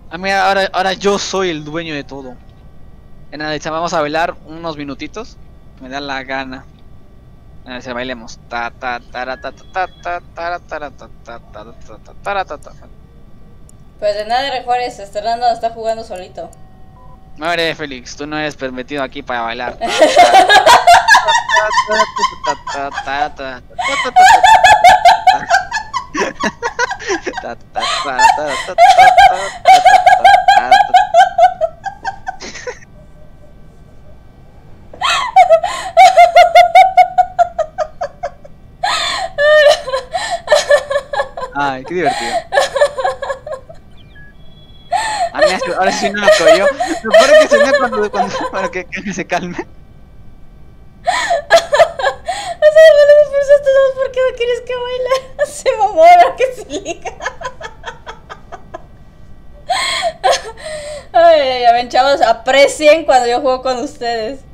Ah, mira, ahora yo soy el dueño de todo. En la vamos a bailar unos minutitos. Me da la gana. A ver si bailemos. Ta ta tara ta ta ta ta tara ta ta ta ta ta ta ta. Pues de nada recuerdes, Random está jugando solito. Madre Félix, tú no eres permitido aquí para bailar. Ay, qué divertido. A mí ahora sí no lo cogió. Lo peor es que se cuando para que se calme. O sea, me lo esforzaste dos porque no quieres que baile. Se mamó ahora que se liga. Ay, ya ven, chavos, aprecien cuando yo juego con ustedes.